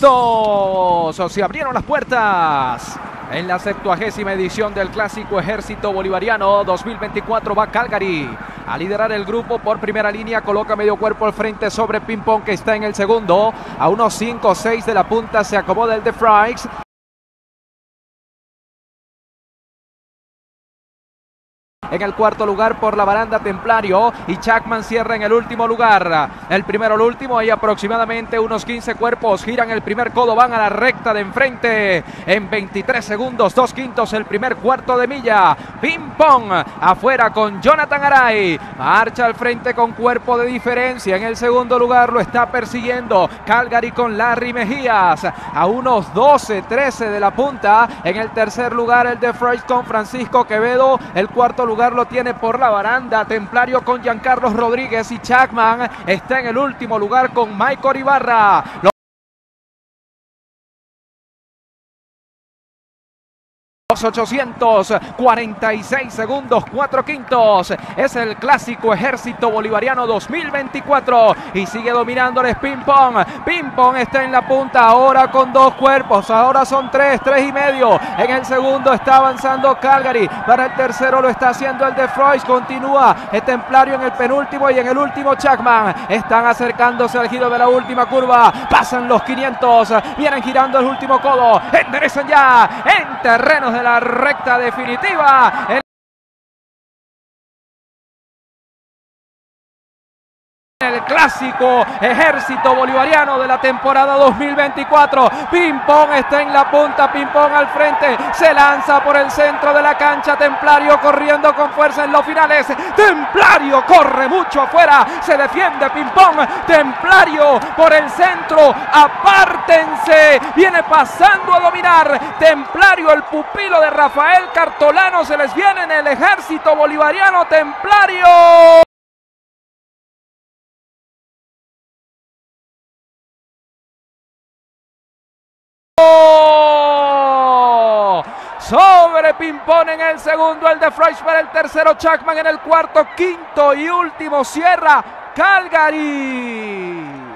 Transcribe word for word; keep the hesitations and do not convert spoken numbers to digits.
minutos. Se abrieron las puertas. En la septuagésima edición del Clásico Ejército Bolivariano dos mil veinticuatro va Calgary a liderar el grupo por primera línea. Coloca medio cuerpo al frente sobre Ping Pong, que está en el segundo. A unos cinco o seis de la punta se acomoda el de Frykes. En el cuarto lugar por la baranda Templario, y Chapman cierra en el último lugar. El primero al último, hay aproximadamente unos quince cuerpos, giran el primer codo, van a la recta de enfrente en veintitrés segundos, dos quintos el primer cuarto de milla. Ping Pong afuera con Jonathan Aray, marcha al frente con cuerpo de diferencia. En el segundo lugar lo está persiguiendo Calgary con Larry Mejías a unos doce, trece de la punta. En el tercer lugar el de Frykes con Francisco Quevedo. El cuarto lugar lo tiene por la baranda Templario con Giancarlos Rodríguez, y Chapman está en el último lugar con Michael Ibarra. Los ochocientos cuarenta y seis segundos, cuatro quintos. Es el Clásico Ejército Bolivariano dos mil veinticuatro y sigue dominándoles Ping Pong. Ping Pong está en la punta ahora con dos cuerpos. Ahora son tres, tres y medio. En el segundo está avanzando Calgary. Para el tercero lo está haciendo el de Frykes. Continúa el Templario en el penúltimo, y en el último Chapman. Están acercándose al giro de la última curva. Pasan los quinientos. Vienen girando el último codo. Enderezan ya en terrenos de la recta definitiva. El El Clásico Ejército Bolivariano de la temporada dos mil veinticuatro. Ping Pong está en la punta, Ping Pong al frente, se lanza por el centro de la cancha. Templario corriendo con fuerza en los finales. Templario corre mucho afuera, se defiende Ping Pong. Templario por el centro, apártense, viene pasando a dominar. Templario, el pupilo de Rafael Cartolano, se les viene en el Ejército Bolivariano. Templario. Sobre Ping Pong en el segundo, el de Frykes para el tercero, Chapman en el cuarto, quinto y último cierra Calgary.